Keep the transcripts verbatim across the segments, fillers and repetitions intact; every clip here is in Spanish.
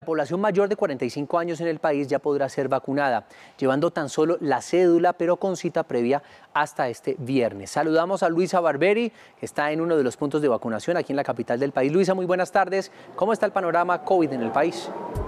La población mayor de cuarenta y cinco años en el país ya podrá ser vacunada, llevando tan solo la cédula, pero con cita previa hasta este viernes. Saludamos a Luisa Barberi, que está en uno de los puntos de vacunación aquí en la capital del país. Luisa, muy buenas tardes. ¿Cómo está el panorama COVID en el país?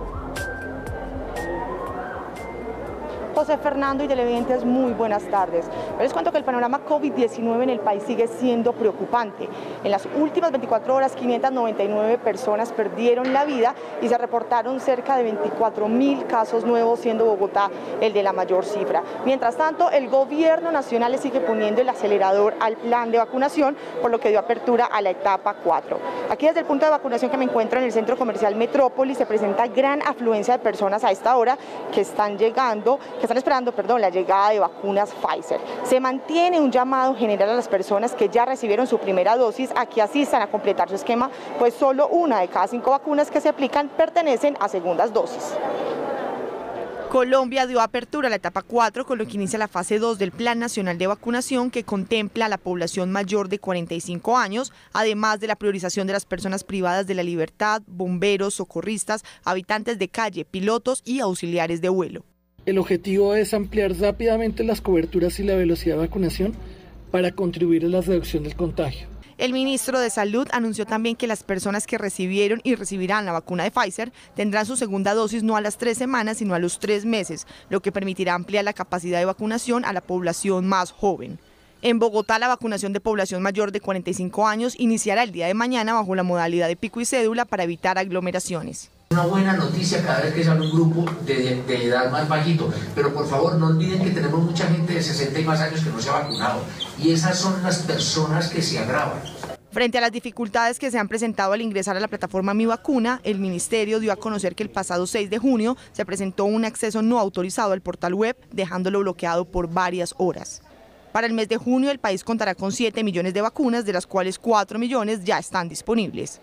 José Fernando y televidentes, muy buenas tardes. Les cuento que el panorama COVID diecinueve en el país sigue siendo preocupante. En las últimas veinticuatro horas, quinientas noventa y nueve personas perdieron la vida y se reportaron cerca de veinticuatro mil casos nuevos, siendo Bogotá el de la mayor cifra. Mientras tanto, el gobierno nacional le sigue poniendo el acelerador al plan de vacunación, por lo que dio apertura a la etapa cuatro. Aquí desde el punto de vacunación que me encuentro en el centro comercial Metrópolis, se presenta gran afluencia de personas a esta hora que están llegando, que están esperando, perdón, la llegada de vacunas Pfizer. Se mantiene un llamado general a las personas que ya recibieron su primera dosis a que asistan a completar su esquema, pues solo una de cada cinco vacunas que se aplican pertenecen a segundas dosis. Colombia dio apertura a la etapa cuatro, con lo que inicia la fase dos del Plan Nacional de Vacunación, que contempla a la población mayor de cuarenta y cinco años, además de la priorización de las personas privadas de la libertad, bomberos, socorristas, habitantes de calle, pilotos y auxiliares de vuelo. El objetivo es ampliar rápidamente las coberturas y la velocidad de vacunación para contribuir a la reducción del contagio. El ministro de Salud anunció también que las personas que recibieron y recibirán la vacuna de Pfizer tendrán su segunda dosis no a las tres semanas, sino a los tres meses, lo que permitirá ampliar la capacidad de vacunación a la población más joven. En Bogotá, la vacunación de población mayor de cuarenta y cinco años iniciará el día de mañana bajo la modalidad de pico y cédula para evitar aglomeraciones. Una buena noticia cada vez que sale un grupo de, de edad más bajito, pero por favor no olviden que tenemos mucha gente de sesenta y más años que no se ha vacunado, y esas son las personas que se agravan. Frente a las dificultades que se han presentado al ingresar a la plataforma Mi Vacuna, el ministerio dio a conocer que el pasado seis de junio se presentó un acceso no autorizado al portal web, dejándolo bloqueado por varias horas. Para el mes de junio, el país contará con siete millones de vacunas, de las cuales cuatro millones ya están disponibles.